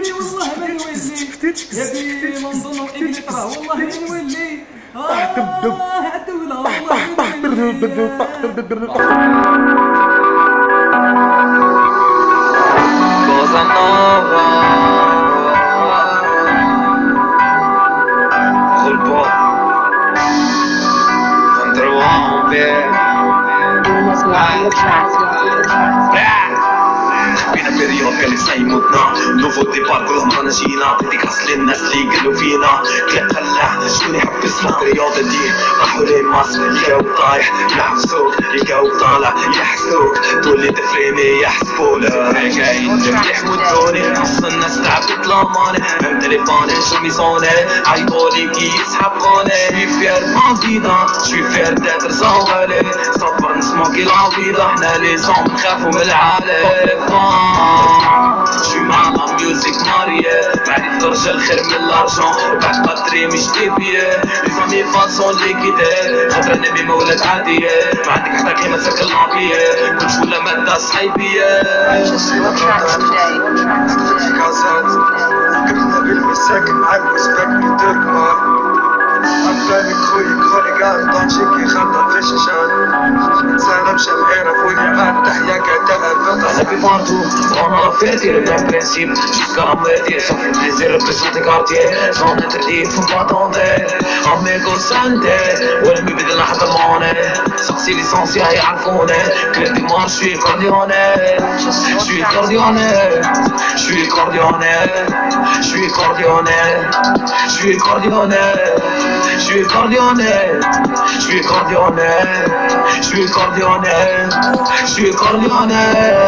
نولي والله ما نولي يا بي لندن وانجلترا والله ما نولي الدولة والله ما نولي Cosa nova Colpo Contrompe بينا بريود قال لي سيموتنا نوفو ديبار كلهم رانا جينا ديديكاس للناس اللي قالوا فينا كلا قلع شكون يحبسنا الرياضة دي راحوا لي مصر يلقاو طايح يحبسوك يلقاو طالع يحسوك تولي تفريمي يحسبولك كاين مليح ودوني نص الناس تعبت لاماني ميم تليفوني شو ميزوني عيطولي كي يسحقوني شوي فير ما فيدا شوي فير داتر زوالي صبر نسموكي العبيدة حنا لي زوم نخافو من العالم شوي مع لا ميوزيك ماريا معرفة رجال خير من الارجون بعد قدري مش ديبيا لي زامي فاسون لي كيدير خاطر النبي ما ولات عادية ما عندك حتى كيما ساكن لابية كلش ولا مادة صحيبية قبلنا بالمساكن مع المسبك بالتركمان عفاني خويا كوني قاعد طانشي كي خطر في الشاشات انسان مشى الغير خويا عاد تحيا كتاب انا في بارتو وانا رافيتي le principe jusqu'à la moitié ça fait plaisir de représenter quartier sans interdit faut pas attendre amigo santé ولا بيبدا لحظة موني سقسي ليسانسي يعرفوني كلتي مار شوي كورديوني شوي كورديوني شوي كورديوني شوي كورديوني شوي كورديوني شوي كورديوني شوي كورديوني شوي كورديوني شوي كورديوني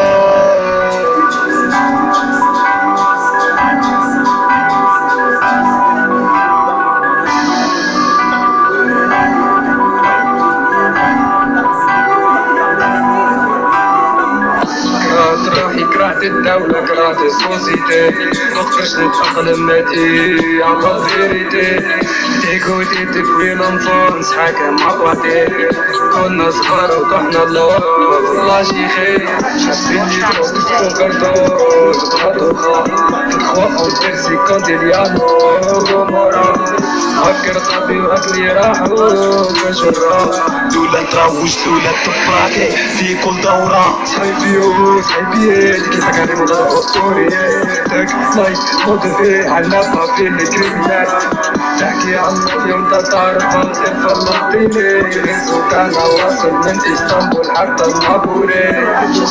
كرهت الدولة كرهت السوسيتي مقدرش نتأقلم ماتي على فيريتي ديكوتي تكوين انفونس حاكم عطواتي كنا صغار وطحنا الله والله شي خير حبيتني تروح كرتوس بطوخة تخوة وترسي كونتيليانو غمورا فكر طبي وأكلي راحوا كشرا دولة تروج دولة تبراكي في كل دورة صحيبي كيفك هادي مضرب أسطوريتك لايك موتيفي على في الكريمينال تحكي عنه يوم تعرف الخير فلطيني سكان واصل من اسطنبول حتى النابوري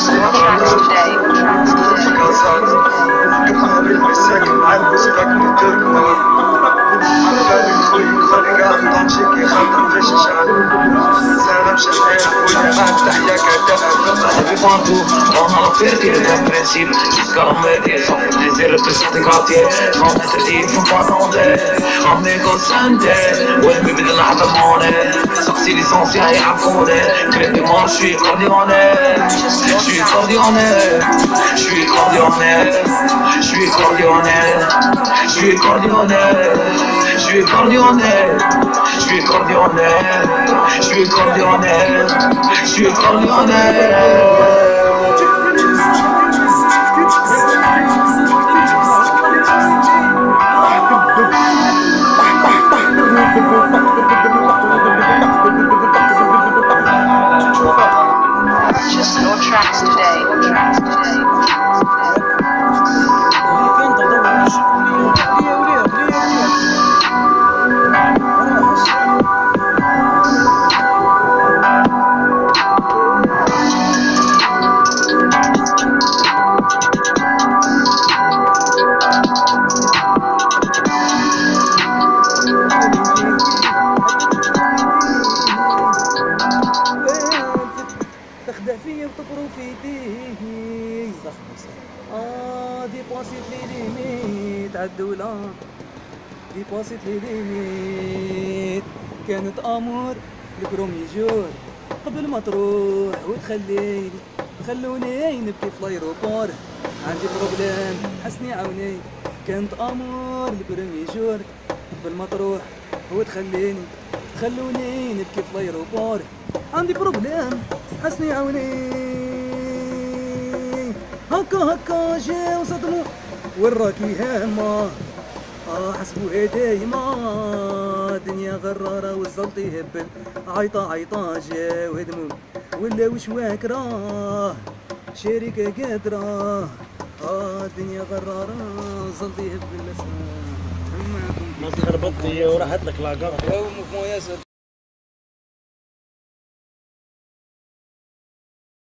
قبلنا بالمساكن مع المسبك بالتركمان عفاني خويا خلي قاعد طانشي كي خاطر في الشاشات انسان مشى الغير خويا عاد تحيا كتاب انا في بارتو وانا رافيتي le principe jusqu'à la moitié ça fait plaisir de représenter quartier sans interdit faut pas attendre amigo santé ولا بيبدا لحظة موني سقسي ليسانسي يعرفوني كلتي مار شوي كورديوني شوي كورديوني شوي كورديوني شوي كورديوني شوي كورديوني شوي كورديوني شوي كورديوني شوي كورديوني شوي كورديوني Purchase your tracks today. تخدع فيا وتبرو في يديك ديباسيت لي ليميت عالدولة ديباسيت لي ليميت كانت امور البرومي جور قبل ما تروح وتخليني خلوني نبكي في الايروبور عندي بروبليم حسني عاوني كانت امور البرومي جور قبل ما تروح وتخليني خلوني نبكي في الايروبور عندي بروبليم حسني عاوني هكا جاو صدموا وراكي هامة حسبوها دايما دنيا غرارة والزلط يهبل عيطة عيطة جا وهدمو ولا وش واكراه شركة قادرة دنيا غرارة والزلط يهبل ما تخربط لي وراحت لك لاكار. يا موفمون ياسر